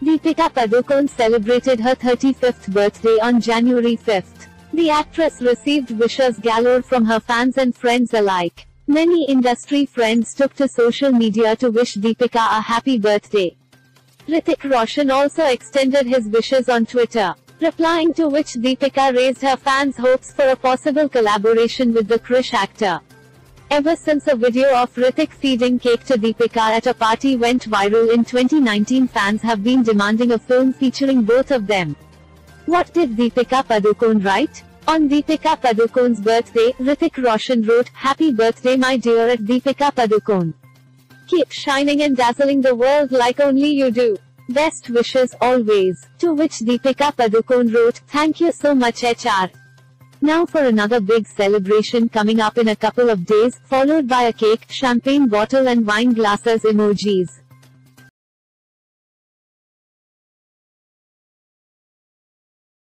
Deepika Padukone celebrated her 35th birthday on January 5th. The actress received wishes galore from her fans and friends alike. Many industry friends took to social media to wish Deepika a happy birthday. Hrithik Roshan also extended his wishes on Twitter, replying to which Deepika raised her fans' hopes for a possible collaboration with the Krish actor. Ever since a video of Hrithik feeding cake to Deepika at a party went viral in 2019, fans have been demanding a film featuring both of them. What did Deepika Padukone write? On Deepika Padukone's birthday, Hrithik Roshan wrote, "Happy birthday my dear at Deepika Padukone. Keep shining and dazzling the world like only you do. Best wishes always." To which Deepika Padukone wrote, "Thank you so much HR." Now for another big celebration coming up in a couple of days, followed by a cake, champagne bottle and wine glasses emojis.